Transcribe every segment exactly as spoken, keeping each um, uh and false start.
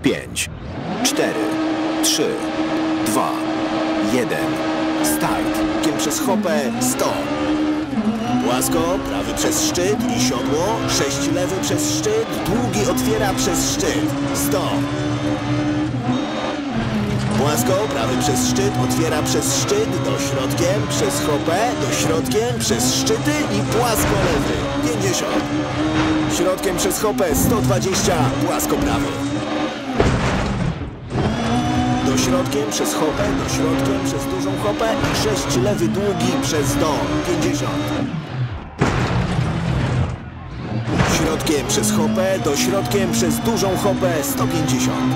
pięć, cztery, trzy, dwa, jeden. Start. Kiem przez hopę sto. Płasko, prawy przez szczyt i siodło. sześć lewy przez szczyt. Długi otwiera przez szczyt. sto. Płasko, prawy przez szczyt, otwiera przez szczyt, do środkiem, przez hopę, do środkiem, przez szczyty i płasko lewy, pięćdziesiąt. Środkiem przez hopę, sto dwadzieścia, płasko prawy. Do środkiem przez hopę, do środkiem przez dużą hopę i sześć lewy długi przez dół, pięćdziesiąt. Środkiem przez hopę, do środkiem przez dużą hopę, sto pięćdziesiąt.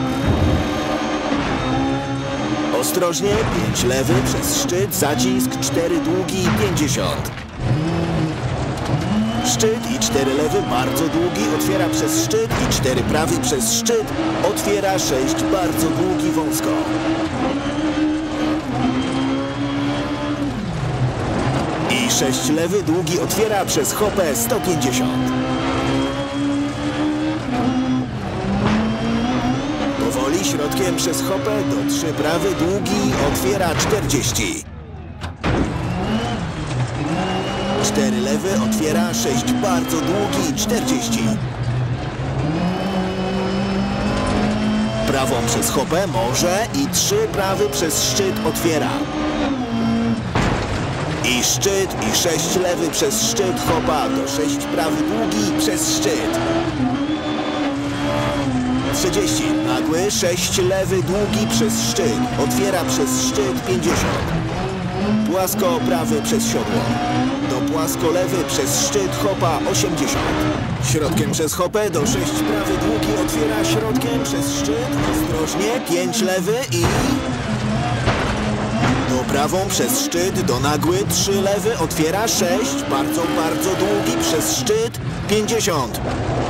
Ostrożnie, pięć lewy przez szczyt, zacisk, cztery długi, pięćdziesiąt. Szczyt i cztery lewy, bardzo długi, otwiera przez szczyt i cztery prawy przez szczyt, otwiera sześć bardzo długi, wąsko. I sześć lewy, długi, otwiera przez hopę, sto pięćdziesiąt. Powoli, środkiem przez hopę, do trzy prawy, długi, otwiera czterdzieści. cztery lewy, otwiera sześć bardzo długi, czterdzieści. Prawą przez hopę może i trzy prawy przez szczyt otwiera. I szczyt i sześć lewy przez szczyt hopa, do sześć prawy długi przez szczyt. trzydzieści. Nagły, sześć lewy długi przez szczyt. Otwiera przez szczyt, pięćdziesiąt. Płasko prawy przez siodło. Do płasko lewy przez szczyt hopa, osiemdziesiąt. Środkiem przez hopę, do sześć prawy długi, otwiera środkiem przez szczyt. Ostrożnie, pięć lewy i... Do prawą przez szczyt, do nagły, trzy lewy, otwiera sześć. Bardzo, bardzo długi przez szczyt, pięćdziesiąt.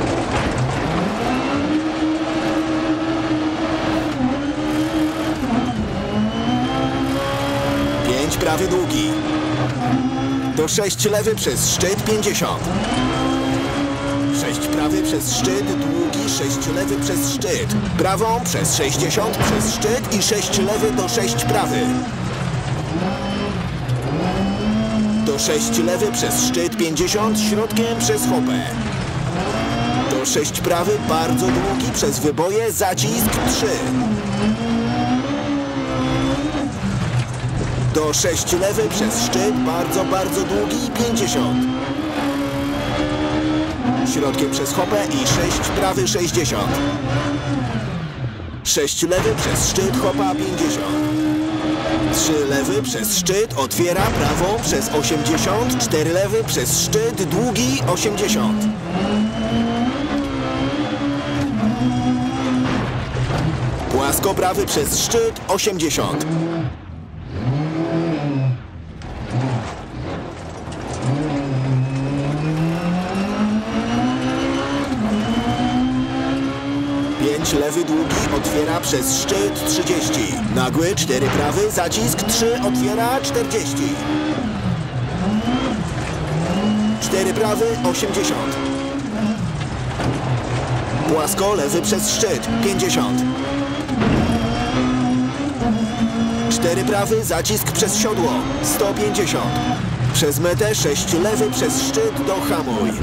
Prawy długi. Do sześć lewy przez szczyt, pięćdziesiąt. sześć prawy przez szczyt, długi, sześć lewy przez szczyt. Prawą przez sześćdziesiąt przez szczyt i sześć lewy do sześć prawy. Do sześć lewy przez szczyt, pięćdziesiąt, środkiem przez hopę. Do sześć prawy, bardzo długi przez wyboje, zacisk, trzy. Do sześć lewy przez szczyt, bardzo, bardzo długi, pięćdziesiąt. Środkiem przez hopę i sześć prawy, sześćdziesiąt. sześć lewy przez szczyt, hopa, pięćdziesiąt. trzy lewy przez szczyt, otwiera prawą przez osiemdziesiąt. cztery lewy przez szczyt, długi, osiemdziesiąt. Płasko prawy przez szczyt, osiemdziesiąt. Lewy długi, otwiera przez szczyt, trzydzieści. Nagły, cztery prawy, zacisk, trzy, otwiera, czterdzieści. cztery prawy, osiemdziesiąt. Płasko, lewy przez szczyt, pięćdziesiąt. cztery prawy, zacisk przez siodło, sto pięćdziesiąt. Przez metę, sześć lewy przez szczyt, do hamuj.